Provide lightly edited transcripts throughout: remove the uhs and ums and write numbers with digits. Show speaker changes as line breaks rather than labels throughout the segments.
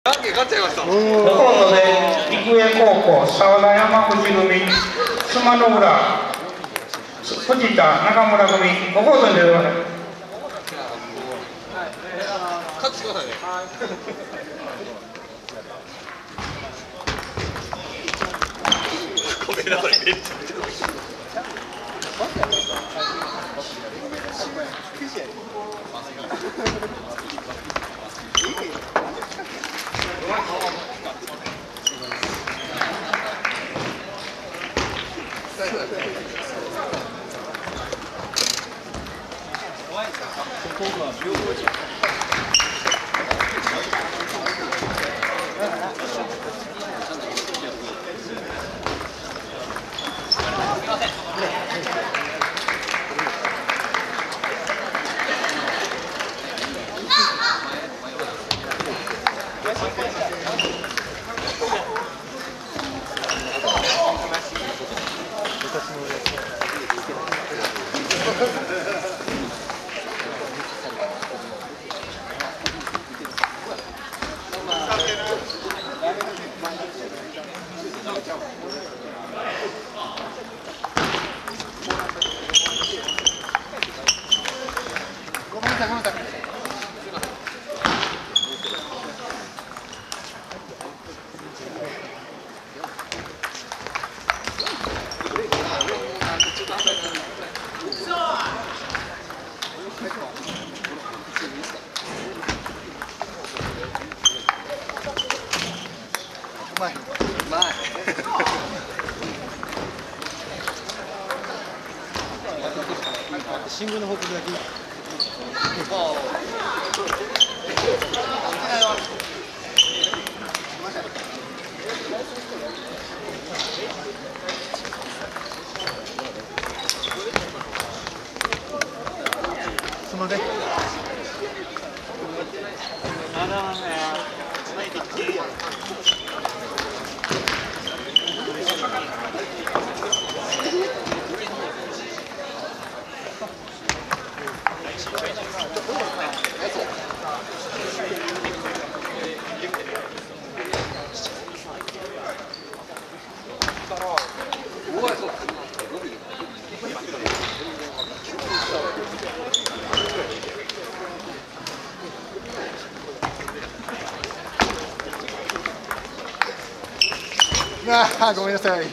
勝っちゃいました。
コートで育英高校沢田山口組、妻の浦藤田中村組、5コートに出てください。
勝ってくださいね。ごめんなさい。
新聞の報告だけ。すみません。ああ、ごめんなさい。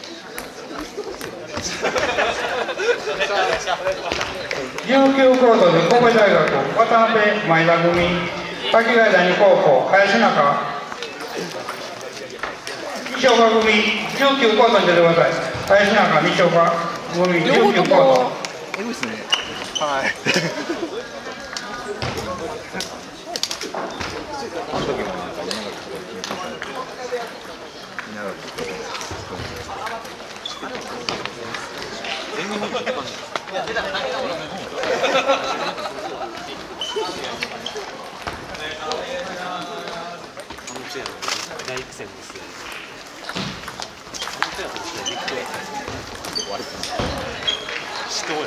19コートで神戸大学渡辺前田組、滝ヶ谷高校林中西岡組、19コートに出てください。林中西岡組19コート。
エグいですね。はい。あの時もなんか
大苦戦ですね。死闘や。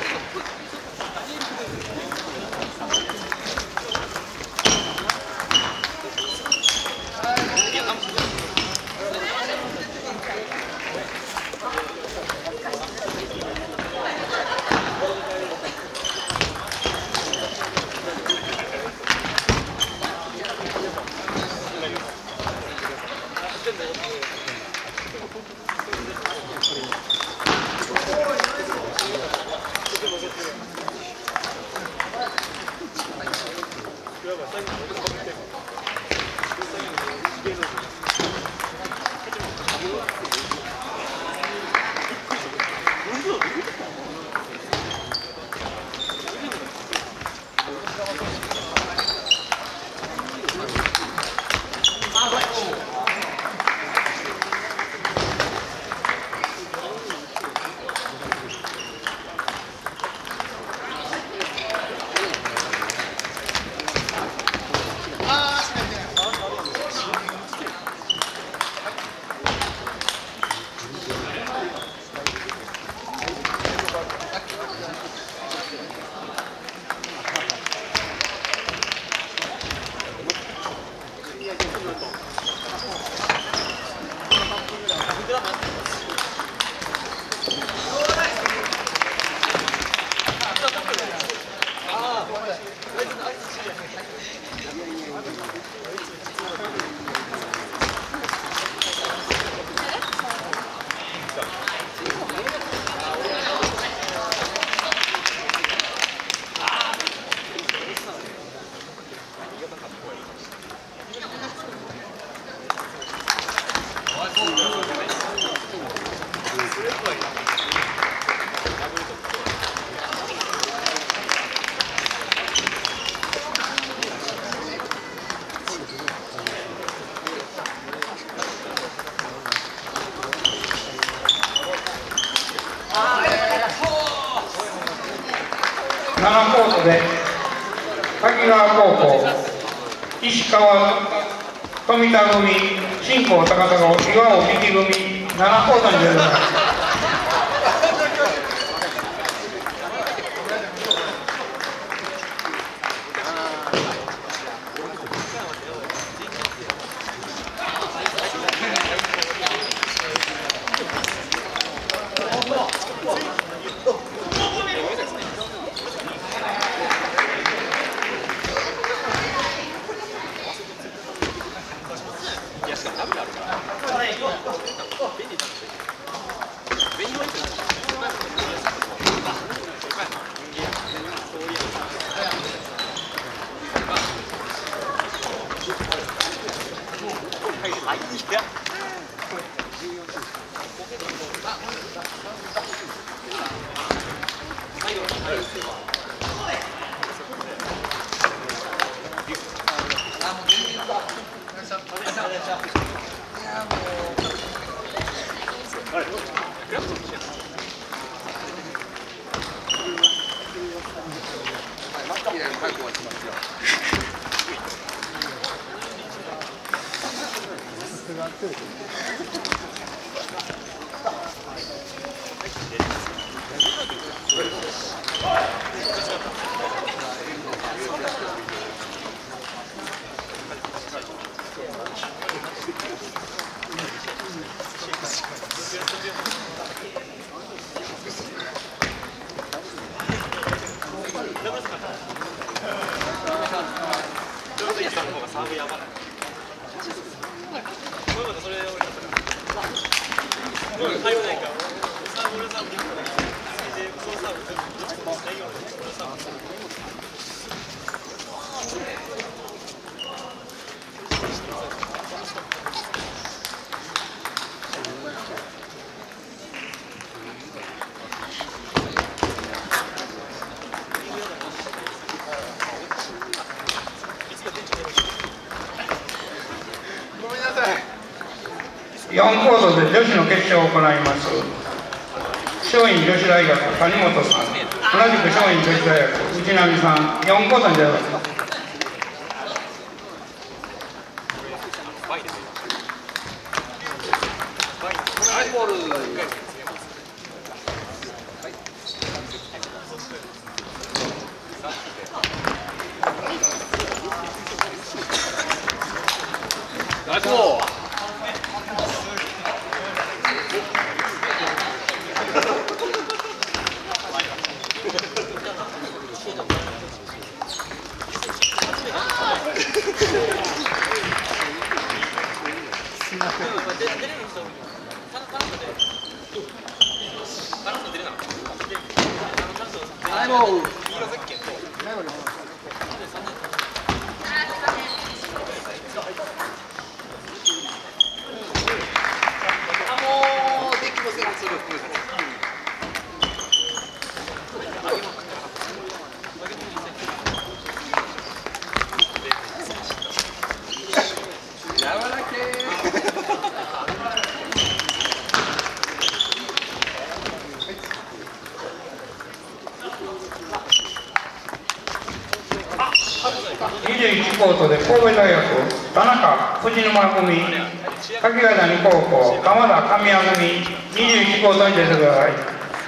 7コートで滝川高校石川富田組新興高砂岩尾力組7コートに出てください。4コートで女子の決勝を行います。松陰女子大学谷本さん、同じく松陰女子大学内波さん、4コートに出ます。21コートで神戸大学田中藤沼組柿ヶ谷高校鎌田神谷組21コートに出てください。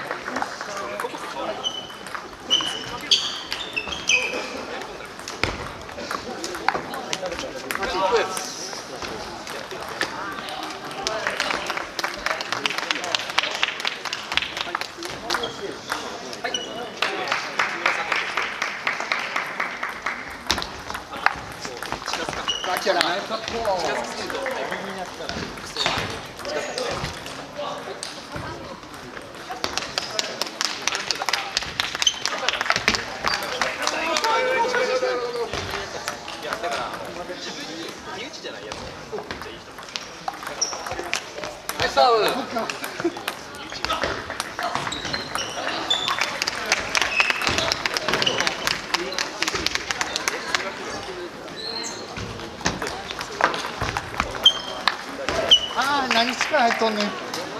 何力入っとんねん。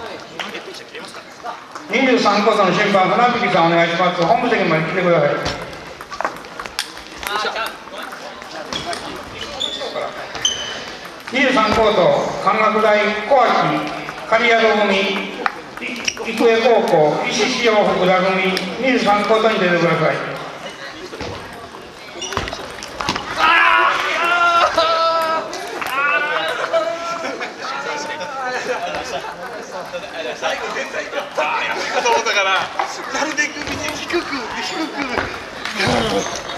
23コートの審判船引さんお願いします。本部席まで来てください。 23コート関学大小脇刈宿組育英高校石塩福田組23コートに出てください。
最後絶対やったやったと思ったからなるべく低く